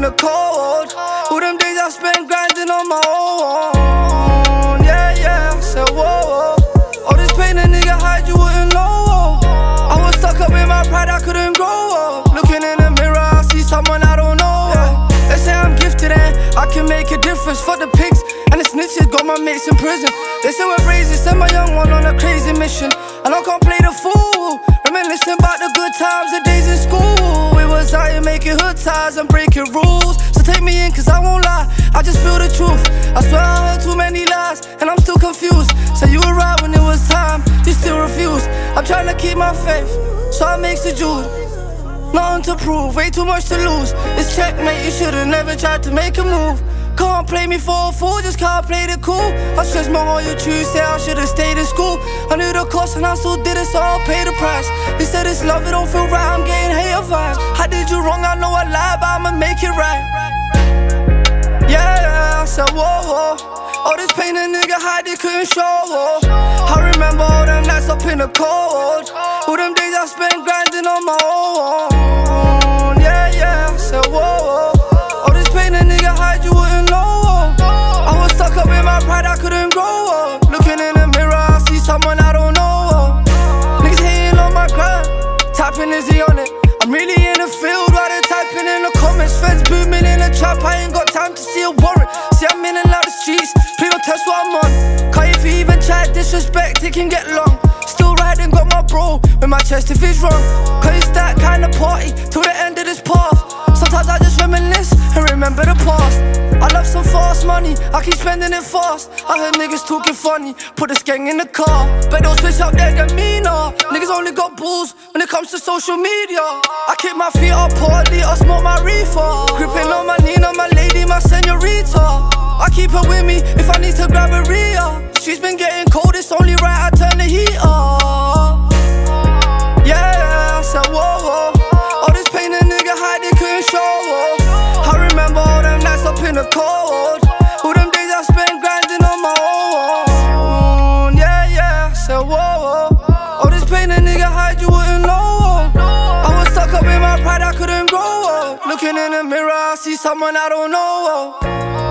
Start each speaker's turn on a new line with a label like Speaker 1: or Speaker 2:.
Speaker 1: the cold. All them days I spent grinding on my own. Yeah, yeah, I said whoa. All this pain a nigga hide, you wouldn't know. I was stuck up in my pride, I couldn't grow. Looking in the mirror, I see someone I don't know. They say I'm gifted and I can make a difference. For the pigs and the snitches, got my mates in prison. They say we're crazy, send my young one on a crazy mission. And I can't play the fool, reminiscing about the good times, the days in school. We was out here making hood ties and breaking rules. So take me in, cause I won't lie, I just feel the truth. I swear I heard too many lies, and I'm still confused. So you were right when it was time, you still refuse. I'm trying to keep my faith, so I make the Jude. Nothing to prove, way too much to lose. It's checkmate, you should've never tried to make a move. Can't play me for a fool, just can't play the cool. I stressed my whole year true, say I should've stayed in school. I knew the cost and I still did it, so I'll pay the price. They said it's love, it don't feel right, I'm getting hater vibes. I did you wrong, I know I lied, but I'ma make it right. Yeah, I said whoa. All this pain a nigga hide, they couldn't show. I remember all them nights up in the cold. All them days I spent grinding on my own. Yeah, yeah, I said whoa. All this pain a nigga hide, you wouldn't know. I was stuck up in my pride, I couldn't grow. Looking in the mirror, I see someone I don't know. Niggas hating on my grind, tapping Izzy on it. I'm really in the field while they typing in the comments. Feds booming in the trap, I ain't got time to see a warrant. See I'm in and out the streets, please don't test what I'm on. Cause if you even try disrespect, it can get long. Still riding, got my bro with my chest if it's wrong. Cause it's that kind of party till the end of this path. Sometimes I just reminisce and remember the past. I love some fast money, I keep spending it fast. I heard niggas talking funny, put the skeng in the car. But don't switch up their demeanor. Niggas only got balls when it comes to social media. I keep my feet up, pour a liter, smoke my reefer. Gripping on my Nina, my lady, my senorita. I keep her with me if I need to grab a Rhea. She's been getting cold, it's only right I turn the heat up. Yeah, I said whoa. All this pain a nigga hide, they couldn't show. I remember all them nights up in the cold. All them days I spent grinding on my own. Yeah, yeah, I said whoa. All this pain a nigga hide, you wouldn't know. I was stuck up in my pride, I couldn't grow. Looking in the mirror, I see someone I don't know.